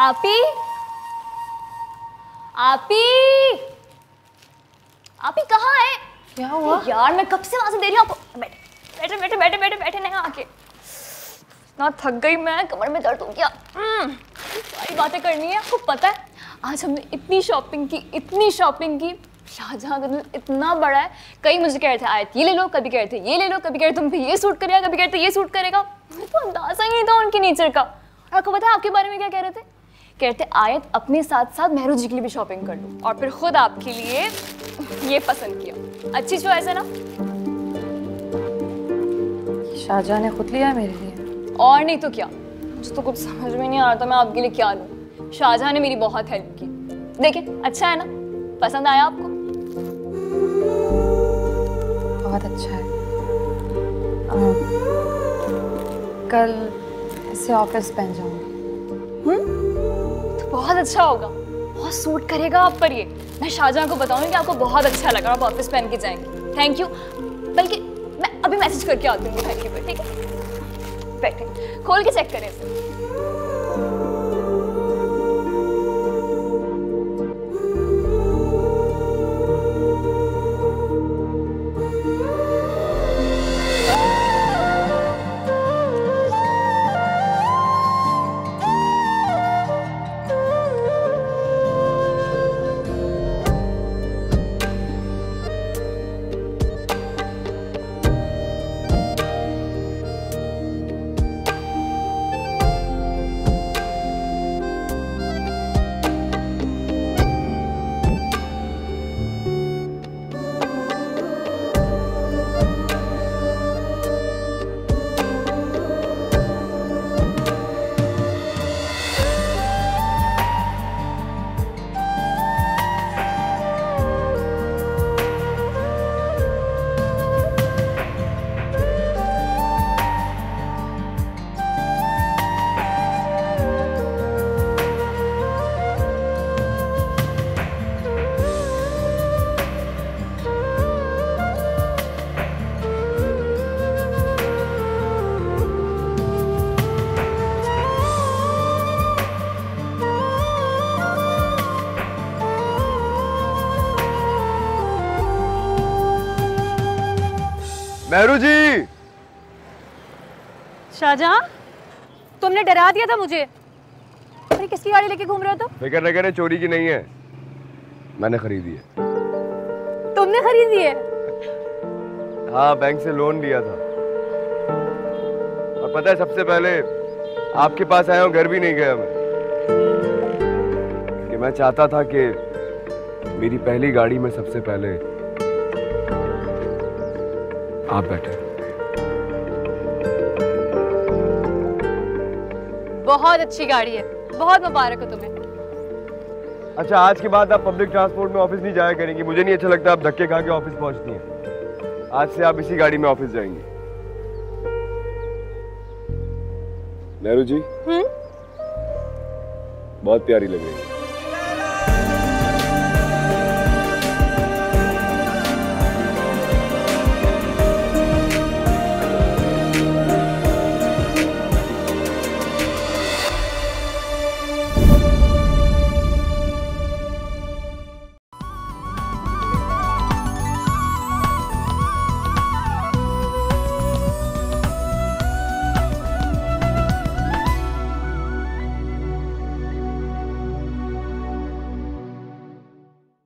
आपी आपी आपी कहाँ है? क्या हुआ यार? मैं कब से वहां से दे रही हूँ आपको। बैठे बैठे बैठे बैठे बैठे नहीं आके। इतना थक गई मैं, कमर में दर्द हो गया। सारी बातें करनी है। आपको पता है आज हमने इतनी शॉपिंग की। शाहजहां का इतना बड़ा है, कई मुझे कह रहे थे आयत ये ले लो, कभी कह रहे थे ये ले लो, कभी कह रहे तुम पे ये सूट करेगा, कभी कह रहे थे ये सूट करेगा। मुझे तो अंदाजा ही नहीं था उनके नेचर का। और आपको पता है आपके बारे में क्या कह रहे थे? कह रहे थे आयत अपने साथ साथ मेहरू जी के लिए भी शॉपिंग कर लो, और फिर खुद आपके लिए ये पसंद किया। अच्छी चॉइस है ना? शाहजहां ने खुद लिया है मेरे लिए। और नहीं तो क्या। मुझे तो कुछ समझ में नहीं आ रहा था मैं आपके लिए क्या लूं। शाहजहां ने मेरी बहुत हेल्प की। देखिए अच्छा है ना? पसंद आया आपको? बहुत अच्छा है। कल इसे ऑफिस पहन जाऊंगी। तो बहुत अच्छा होगा, बहुत सूट करेगा आप पर ये। मैं शाहजहां को बताऊंगी कि आपको बहुत अच्छा लगा, आप ऑफिस पहन के जाएंगे। Thank you. बल्कि मैं अभी मैसेज करके आती हूँ थैंक यू पर, ठीक है? बैठे, खोल के चेक करें इसे। मेहरू जी। शाहजहां, तुमने डरा दिया था मुझे। अरे किसकी गाड़ी लेके घूम रहे हो तुम? फिक्र न करें, चोरी की नहीं है, मैंने खरीदी है। तुमने खरीदी है? हाँ, बैंक से लोन लिया था। और पता है सबसे पहले आपके पास आया हूँ, घर भी नहीं गया मैं, कि मैं चाहता था कि मेरी पहली गाड़ी में सबसे पहले आप बैठे। बहुत अच्छी गाड़ी है, बहुत मुबारक हो तुम्हें। अच्छा, आज के बाद आप पब्लिक ट्रांसपोर्ट में ऑफिस नहीं जाया करेंगी। मुझे नहीं अच्छा लगता आप धक्के खा के ऑफिस पहुंचती हैं। आज से आप इसी गाड़ी में ऑफिस जाएंगी। मेहरू जी, बहुत प्यारी लग रही है।